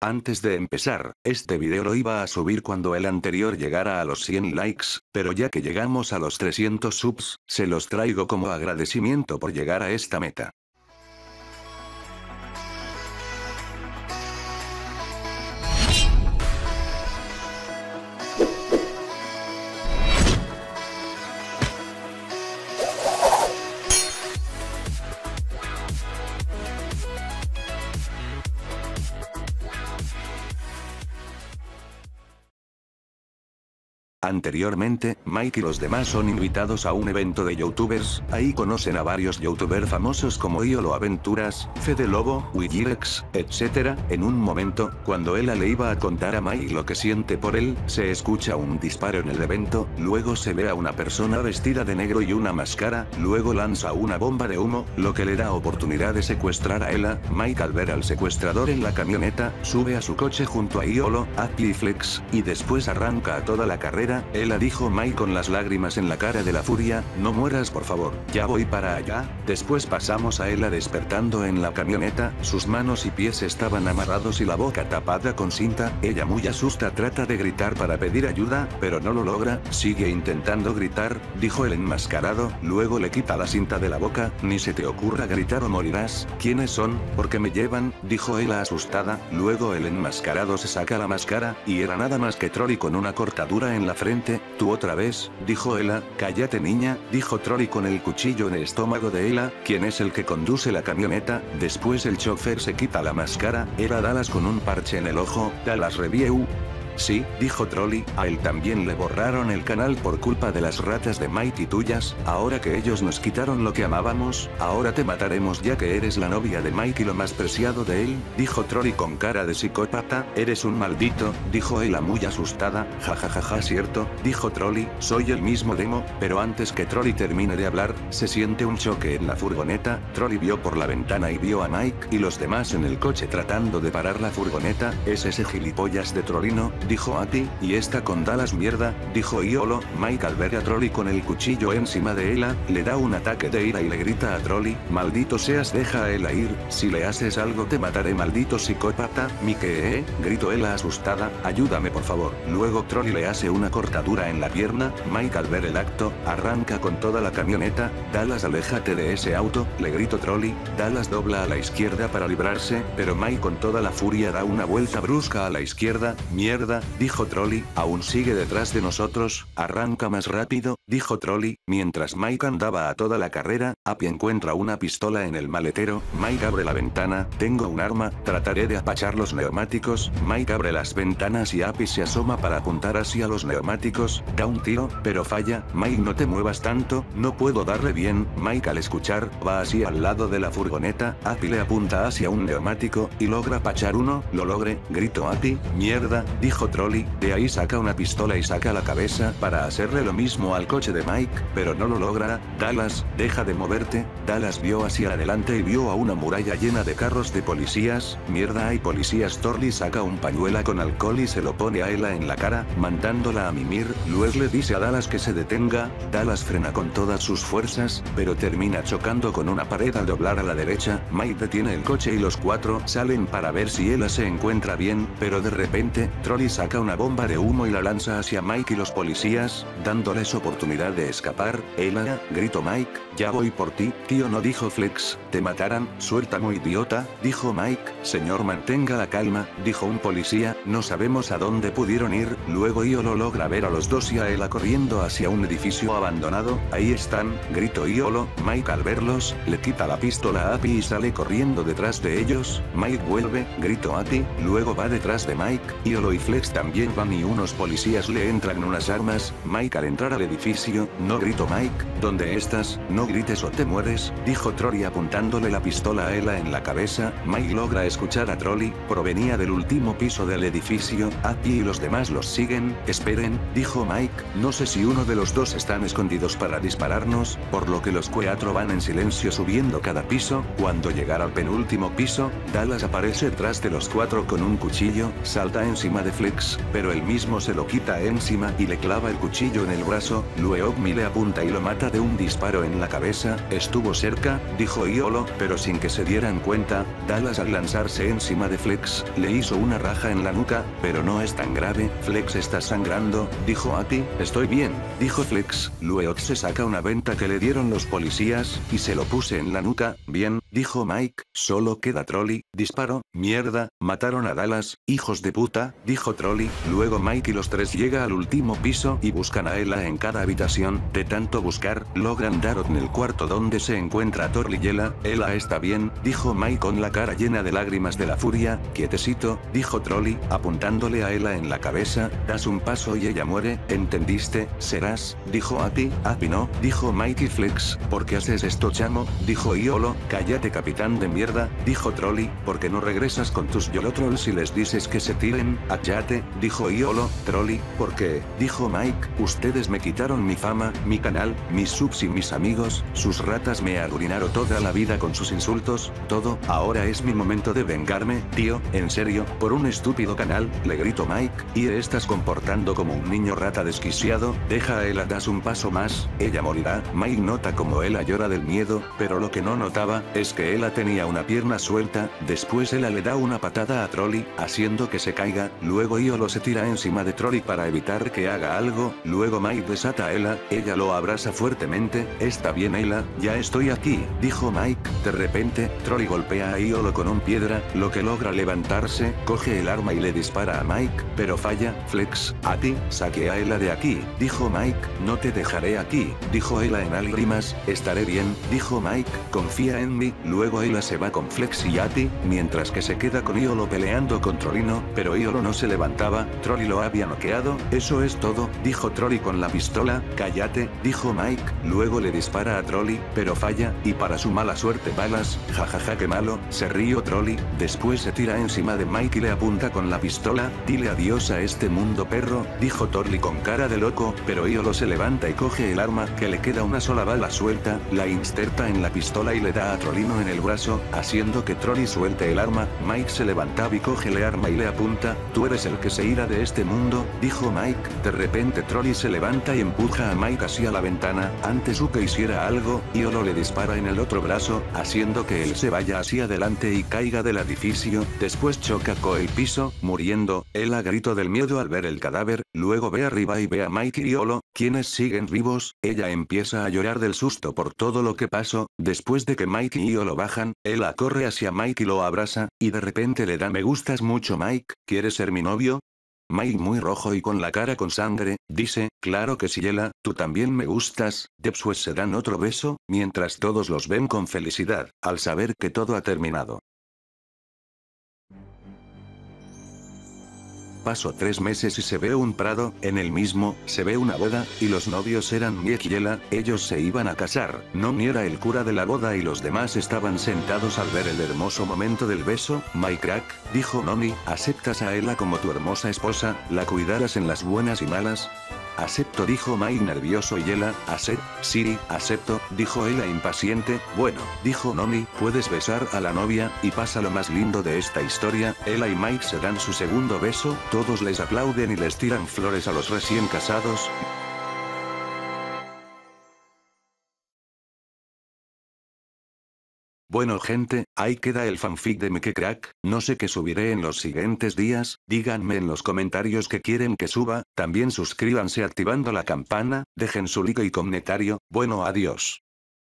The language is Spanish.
Antes de empezar, este video lo iba a subir cuando el anterior llegara a los 100 likes, pero ya que llegamos a los 300 subs, se los traigo como agradecimiento por llegar a esta meta. Anteriormente, Mike y los demás son invitados a un evento de youtubers, ahí conocen a varios youtubers famosos como Iolo Aventuras, Fede Lobo, Wigirex, etc. En un momento, cuando Ela le iba a contar a Mike lo que siente por él, se escucha un disparo en el evento, luego se ve a una persona vestida de negro y una máscara, luego lanza una bomba de humo, lo que le da oportunidad de secuestrar a Ela. Mike al ver al secuestrador en la camioneta, sube a su coche junto a Iolo, Aki y Flex, y después arranca a toda la carrera. Ela dijo Mike con las lágrimas en la cara de la furia, no mueras por favor, ya voy para allá. Después pasamos a Ela despertando en la camioneta, sus manos y pies estaban amarrados y la boca tapada con cinta. Ella muy asusta trata de gritar para pedir ayuda, pero no lo logra, sigue intentando gritar, dijo el enmascarado, luego le quita la cinta de la boca, ni se te ocurra gritar o morirás. ¿Quiénes son? ¿Por qué me llevan? Dijo Ela asustada, luego el enmascarado se saca la máscara, y era nada más que Trolli con una cortadura en la frente. Tú otra vez, dijo Ela. Cállate niña, dijo Trolli con el cuchillo en el estómago de Ela, quien es el que conduce la camioneta. Después el chofer se quita la máscara, era Dallas con un parche en el ojo. Dallas Review. Sí, dijo Trolli, a él también le borraron el canal por culpa de las ratas de Mike y tuyas. Ahora que ellos nos quitaron lo que amábamos, ahora te mataremos ya que eres la novia de Mike y lo más preciado de él, dijo Trolli con cara de psicópata. Eres un maldito, dijo Ela muy asustada. Jajajaja cierto, dijo Trolli, soy el mismo demo. Pero antes que Trolli termine de hablar, se siente un choque en la furgoneta. Trolli vio por la ventana y vio a Mike y los demás en el coche tratando de parar la furgoneta. Es ese gilipollas de Trollino, dijo Ati, y esta con Dallas mierda, dijo Iolo. Mike al ver a Trolli con el cuchillo encima de Ela, le da un ataque de ira y le grita a Trolli, maldito seas, deja a Ela ir, si le haces algo te mataré maldito psicópata. ¿Mi qué? Gritó Ela asustada, ayúdame por favor. Luego Trolli le hace una cortadura en la pierna. Mike al ver el acto, arranca con toda la camioneta. Dallas aléjate de ese auto, le gritó Trolli. Dallas dobla a la izquierda para librarse, pero Mike con toda la furia da una vuelta brusca a la izquierda. Mierda, dijo Trolli, aún sigue detrás de nosotros, arranca más rápido, dijo Trolli. Mientras Mike andaba a toda la carrera, Appy encuentra una pistola en el maletero. Mike abre la ventana, tengo un arma, trataré de apachar los neumáticos. Mike abre las ventanas y Appy se asoma para apuntar hacia los neumáticos, da un tiro, pero falla. Mike no te muevas tanto, no puedo darle bien. Mike al escuchar, va hacia al lado de la furgoneta, Appy le apunta hacia un neumático, y logra apachar uno, lo logré, gritó Appy. Mierda, dijo Trolli, de ahí saca una pistola y saca la cabeza para hacerle lo mismo al coche de Mike, pero no lo logra. Dallas, deja de moverte. Dallas vio hacia adelante y vio a una muralla llena de carros de policías. Mierda, hay policías. Trolli saca un pañuelo con alcohol y se lo pone a Ela en la cara, mandándola a mimir. Luego le dice a Dallas que se detenga. Dallas frena con todas sus fuerzas, pero termina chocando con una pared al doblar a la derecha. Mike detiene el coche y los cuatro salen para ver si Ela se encuentra bien, pero de repente, Trolli saca una bomba de humo y la lanza hacia Mike y los policías, dándoles oportunidad de escapar. Ela, gritó Mike, ya voy por ti, tío, no, dijo Flex, te matarán, suéltame idiota, dijo Mike. Señor, mantenga la calma, dijo un policía, no sabemos a dónde pudieron ir. Luego Iolo logra ver a los dos y a Ela corriendo hacia un edificio abandonado. Ahí están, gritó Iolo. Mike al verlos, le quita la pistola a Appy y sale corriendo detrás de ellos. Mike vuelve, gritó Ati, luego va detrás de Mike. Iolo y Flex también van y unos policías le entran unas armas. Mike al entrar al edificio, no, gritó Mike, ¿dónde estás? No grites o te mueres, dijo Trolli apuntándole la pistola a Ela en la cabeza. Mike logra escuchar a Trolli, provenía del último piso del edificio. Appy y los demás los siguen. Esperen, dijo Mike, no sé si uno de los dos están escondidos para dispararnos, por lo que los cuatro van en silencio subiendo cada piso. Cuando llegar al penúltimo piso, Dallas aparece detrás de los cuatro con un cuchillo, salta encima de Flex Flex, pero él mismo se lo quita encima y le clava el cuchillo en el brazo, luego Mi le apunta y lo mata de un disparo en la cabeza. Estuvo cerca, dijo Iolo, pero sin que se dieran cuenta, Dallas al lanzarse encima de Flex, le hizo una raja en la nuca, pero no es tan grave. Flex está sangrando, dijo Ati. Estoy bien, dijo Flex. Luego se saca una venta que le dieron los policías, y se lo puse en la nuca. Bien, dijo Mike, solo queda Trolli. Disparo, mierda, mataron a Dallas, hijos de puta, dijo Trolli. Luego Mike y los tres llega al último piso y buscan a Ella en cada habitación. De tanto buscar, logran dar en el cuarto donde se encuentra Trolli y Ella. Ella está bien, dijo Mike con la cara llena de lágrimas de la furia. Quietecito, dijo Trolli, apuntándole a Ella en la cabeza. Das un paso y ella muere, ¿entendiste? Serás, dijo Ati. Api no, dijo Mike y Flex. ¿Por qué haces esto, chamo? Dijo Iolo. Cállate, capitán de mierda, dijo Trolli. ¿Por qué no regresas con tus YOLO-trolls y les dices que se tiren? Cállate, dijo Iolo. Trolli, ¿por qué? Dijo Mike. Ustedes me quitaron mi fama, mi canal, mis subs y mis amigos. Sus ratas me arruinaron toda la vida con sus insultos, todo. Ahora es mi momento de vengarme, tío. ¿En serio? ¿Por un estúpido canal? Le gritó Mike. Y estás comportando como un niño rata desquiciado. Deja a Ella, das un paso más, ella morirá. Mike nota como Ella llora del miedo, pero lo que no notaba, es que Ella tenía una pierna suelta. Después Ella le da una patada a Trolli, haciendo que se caiga. Luego Iolo se tira encima de Trolli para evitar que haga algo. Luego Mike desata a ella lo abraza fuertemente. Está bien, Ella, ya estoy aquí, dijo Mike. De repente, Trolli golpea a Iolo con un piedra, lo que logra levantarse, coge el arma y le dispara a Mike, pero falla. Flex, Ati, saque a Ella de aquí, dijo Mike. No te dejaré aquí, dijo Ella en lágrimas. Estaré bien, dijo Mike, confía en mí. Luego Ella se va con Flex y Ati, mientras que se queda con Iolo peleando con Trollino, pero Iolo no se levantaba. Trolli lo había noqueado. Eso es todo, dijo Trolli con la pistola. Cállate, dijo Mike. Luego le dispara a Trolli, pero falla, y para su mala suerte balas. Jajaja, qué malo, se rió Trolli. Después se tira encima de Mike y le apunta con la pistola. Dile adiós a este mundo, perro, dijo Trolli con cara de loco, pero Iolo se levanta y coge el arma, que le queda una sola bala suelta, la inserta en la pistola y le da a Trollino en el brazo, haciendo que Trolli suelte el arma. Mike se levanta y coge el arma y le apunta. Tú eres el que se irá de este mundo, dijo Mike. De repente Trolli se levanta y empuja a Mike hacia la ventana. Antes que hiciera algo, Iolo le dispara en el otro brazo, haciendo que él se vaya hacia adelante y caiga del edificio. Después choca con el piso, muriendo. Ella gritó del miedo al ver el cadáver. Luego ve arriba y ve a Mike y Iolo, quienes siguen vivos. Ella empieza a llorar del susto por todo lo que pasó. Después de que Mike y Iolo bajan, ella corre hacia Mike y lo abraza, y de repente le da me gustas mucho, Mike, ¿quieres ser mi novio? Mike, muy rojo y con la cara con sangre, dice, claro que sí, Ella, tú también me gustas. Después se dan otro beso, mientras todos los ven con felicidad, al saber que todo ha terminado. Pasó 3 meses y se ve un prado, en el mismo, se ve una boda, y los novios eran Mike y Ella, ellos se iban a casar. Nomi era el cura de la boda y los demás estaban sentados al ver el hermoso momento del beso. My crack, dijo Nomi, ¿aceptas a Ella como tu hermosa esposa? ¿La cuidarás en las buenas y malas? Acepto, dijo Mike nervioso y Ella, sí, acepto, dijo Ella impaciente. Bueno, dijo Nomi, puedes besar a la novia, y pasa lo más lindo de esta historia. Ella y Mike se dan su segundo beso, todos les aplauden y les tiran flores a los recién casados. Bueno gente, ahí queda el fanfic de Mike Crack, no sé qué subiré en los siguientes días, díganme en los comentarios qué quieren que suba, también suscríbanse activando la campana, dejen su like y comentario, bueno adiós.